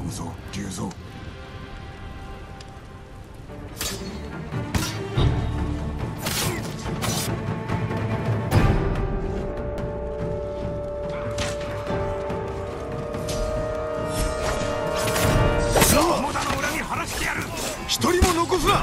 むぞ龍蔵。 友田の裏に晴らしてやる。 一人も残すな。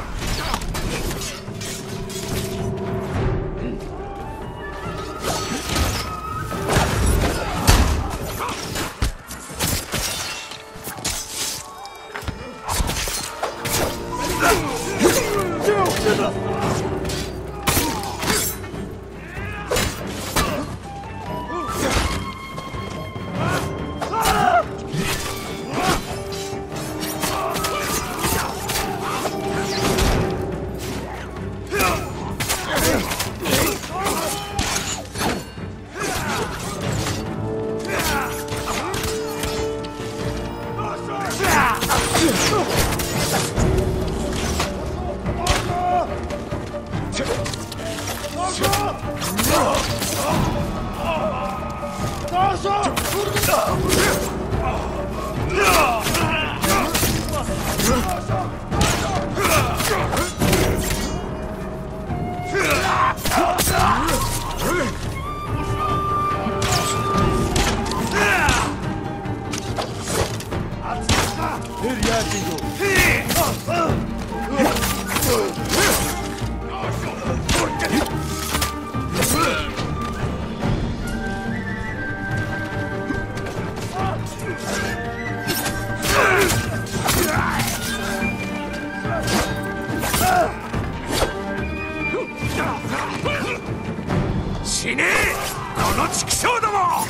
死ねえこの畜生ども。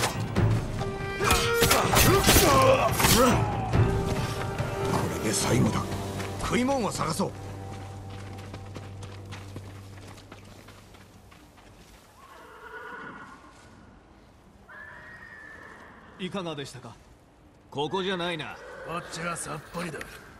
これで最後だ。食い物を探そう。 いかがでしたか。ここじゃないな。 こっちはさっぱりだ。